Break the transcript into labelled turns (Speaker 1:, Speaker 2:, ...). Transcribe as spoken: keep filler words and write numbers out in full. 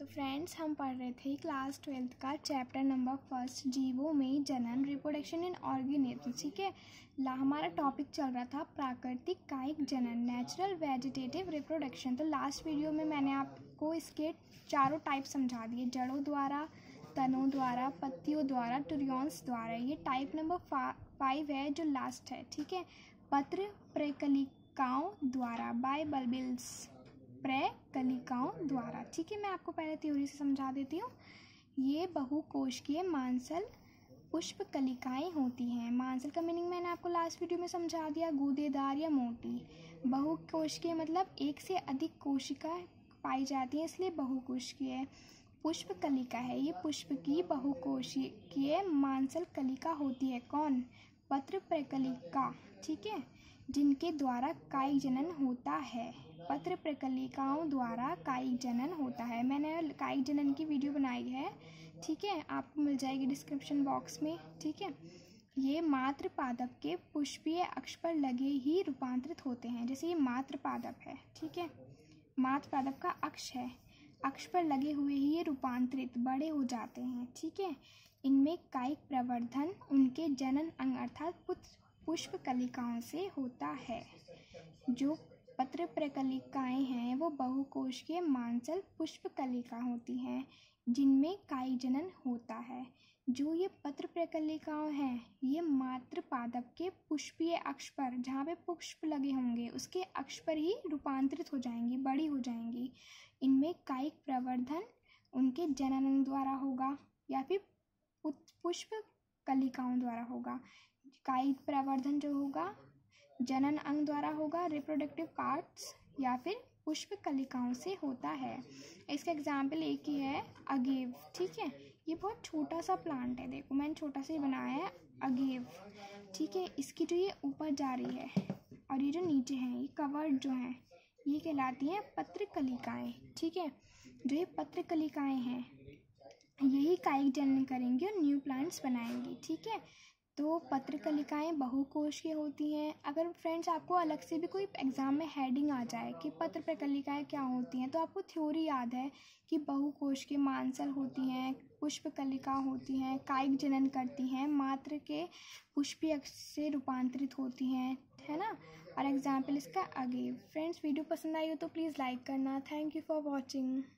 Speaker 1: Friends, हम पढ़ रहे थे क्लास ट्वेल्थ का चैप्टर नंबर फर्स्ट जीवों में जनन, रिप्रोडक्शन इन ऑर्गेनिज्म। ठीक है, ला हमारा टॉपिक चल रहा था प्राकृतिक कायिक जनन, नेचुरल वेजिटेटिव रिप्रोडक्शन। तो लास्ट वीडियो में मैंने आपको इसके चारों टाइप समझा दिए, जड़ों द्वारा, तनों द्वारा, पत्तियों द्वारा, टुरियॉन्स द्वारा। ये टाइप नंबर फाइव है जो लास्ट है। ठीक है, पत्र प्रकलिकाओं द्वारा, बाय बल्बिल्स, प्रकलिकाओं द्वारा। ठीक है, मैं आपको पहले थ्योरी से समझा देती हूँ। ये बहुकोशिकीय मांसल पुष्प कलिकाएँ होती हैं। मांसल का मीनिंग मैंने आपको लास्ट वीडियो में समझा दिया, गूदेदार या मोटी। बहुकोशिकीय मतलब एक से अधिक कोशिका पाई जाती है, इसलिए बहुकोशिकीय। पुष्प कलिका है, ये पुष्प की बहुकोशिकीय मांसल कलिका होती है। कौन? पत्र प्रकलिका। ठीक है, जिनके द्वारा कायिक जनन होता है। पत्र प्रकलिकाओं द्वारा कायिक जनन होता है। मैंने कायिक जनन की वीडियो बनाई है, ठीक है, आपको मिल जाएगी डिस्क्रिप्शन बॉक्स में। ठीक है, ये मात्र पादप के पुष्पीय अक्ष पर लगे ही रूपांतरित होते हैं। जैसे ये मात्र पादप है, ठीक है, मात्र पादप का अक्ष है, अक्ष पर लगे हुए ही ये रूपांतरित बड़े हो जाते हैं। ठीक है, इनमें कायिक प्रवर्धन उनके जनन अंग अर्थात पुष्प कलिकाओं से होता है। जो पत्र प्रकलिकाएं हैं वो बहुकोशिकीय मांसल पुष्प कलिका होती हैं, जिनमें कायिक जनन होता है। जो ये पत्र प्रकलिकाएं हैं ये मात्र पादप के पुष्पीय अक्ष पर, जहाँ पे पुष्प लगे होंगे उसके अक्ष पर ही रूपांतरित हो जाएंगी, बड़ी हो जाएंगी। इनमें कायिक प्रवर्धन उनके जनन अंग द्वारा होगा या फिर पुष्प कलिकाओं द्वारा होगा। कायिक प्रवर्धन जो होगा जनन अंग द्वारा होगा, रिप्रोडक्टिव पार्ट्स, या फिर पुष्प कलिकाओं से होता है। इसका एग्जाम्पल एक ही है, अगेव। ठीक है, ये बहुत छोटा सा प्लांट है, देखो मैंने छोटा सा ही बनाया है, अगेव। ठीक है, इसकी जो ये ऊपर जा रही है और ये जो नीचे है, ये कवर्ड जो है, ये कहलाती हैं पत्र कलिकाएँ। ठीक है, जो ये पत्र कलिकाएँ हैं यही कायिक जनन करेंगी और न्यू प्लांट्स बनाएंगी। ठीक है, तो पत्र कलिकाएँ बहुकोशिकीय होती हैं। अगर फ्रेंड्स आपको अलग से भी कोई एग्ज़ाम में हेडिंग आ जाए कि पत्र प्रकलिकाएँ क्या होती हैं, तो आपको थ्योरी याद है कि बहुकोशिकीय मांसल होती हैं, पुष्प कलिका होती हैं, कायिक जनन करती हैं, मात्र के पुष्पीय अक्ष से रूपांतरित होती हैं, है ना। और एग्जाम्पल इसका अगेव। फ्रेंड्स, वीडियो पसंद आई हो तो प्लीज़ लाइक करना। Thank you for watching.